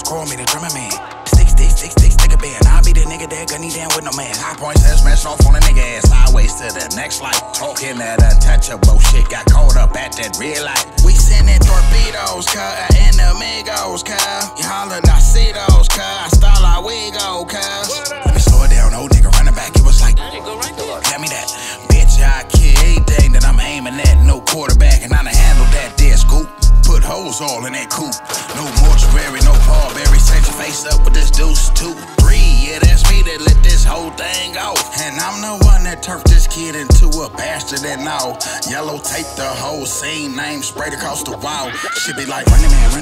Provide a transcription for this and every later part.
call me the drummer man. Stick a band. I'll be the nigga that gun down with no man. High points that smash off on a nigga ass. Sideways to the next light. Talking that untouchable shit. Got caught up at that real light. We sending torpedoes, cuz, and amigos, cuz. You holler, I see those, cuz. I style like we go, cuz. Let me slow it down, old nigga running back. It was like, get me that. Bitch, I kill anything that I'm aiming at. No quarterback, and I done handle that dead scoop. Put holes all in that coupe. No mortuary, no pallberry. Set your face up with this deuce 2, 3. Yeah, that's me that let this whole thing go. And I'm the one that turned this kid into a bastard and all. Yellow tape the whole scene. Name sprayed across the wall. Shit be like, running man.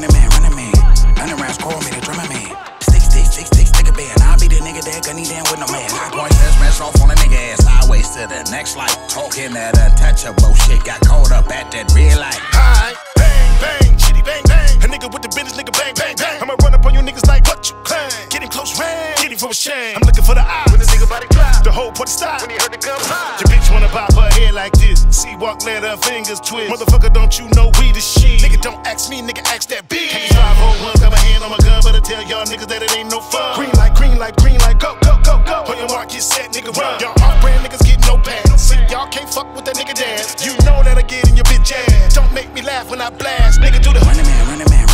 100 rounds, call me the drummer man. Stick a band. I'll be the nigga that gun down with no man. High points that smash off on a nigga ass. Sideways to the next light. Talking that untouchable shit. Got caught up at that real light. Hi. Bang, chitty bang, bang. A nigga with the business, nigga bang, bang, bang. I'ma run up on you niggas like what you claim. Get him close range, get him from a shame. I'm looking for the eyes when the nigga body clap. The whole party stop when he heard the gun pop. Your bitch wanna pop her head like this. See walk, let her fingers twist. Motherfucker, don't you know we the shit? Nigga, don't ask me, nigga, ask that bitch. Can't 501, got my hand on my gun, but I tell y'all niggas that it ain't no fun. Green light, go, go. On your mark, get set, nigga, run. Y'all off-brand niggas get no pass. See, y'all can't fuck with that nigga dance. You know that I get in your bitch ass. Don't make me laugh when I blast. Nigga, do the running man.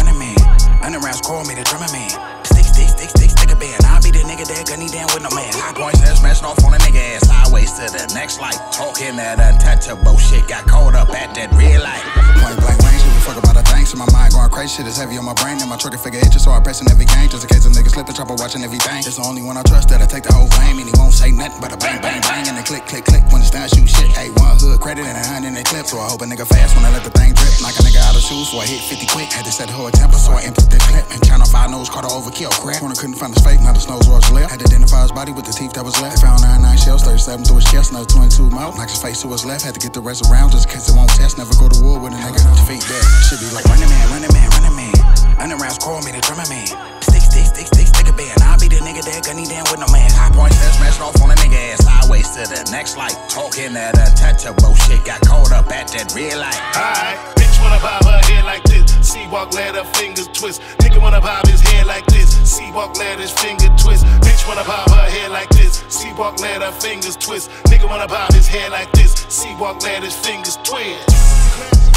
100 rounds, call me the drummer man. Stick a band. I'll be the nigga that gun down with no man. High points that smash off on a nigga ass. Sideways to the next light. Talking that untouchable shit. Got caught up at that real light. Point blank range, give a fuck about the things. In my mind going crazy, shit is heavy on my brain. And my trigger figure itches, so I press in every game. Just in case a nigga slip the chopper watching everything. It's the only one I trust that I take the whole flame. And he won't say nothing but a bang, bang, bang. And then click. When it's done, shoot shit. Hey, one hood credit and a 100 in the clip. So I hope a nigga fast when I let the thing drip. Knock a nigga out of shoes, so I hit 50 quick. Had to set the whole temper, so I emptied the clip. And Channel 5 nose caught a overkill crack. Corner couldn't find his fake, now the snow's was left. Had to identify his body with the teeth that was left. They found 99 shells, 37 through his chest, another 22 mouth. Knocked his face to his left. Had to get the rest around just in case it won't test. Never go to war with a nigga. Defeat that. Should be like running man. 100 rounds, call me the drummer man. Stick a band. I'll be the nigga that gun down with no man. High points that smash off on a nigga ass. Sideways to the next light. Talking that untouchable shit. Got caught up at that real light. Alright, bitch wanna bob her head like this. See walk, let her fingers twist. Nigga wanna bob his head like this. See walk, let his finger twist. Bitch wanna bob her head like this. See walk, let her fingers twist. Nigga wanna bob his head like this. See walk, let his fingers twist.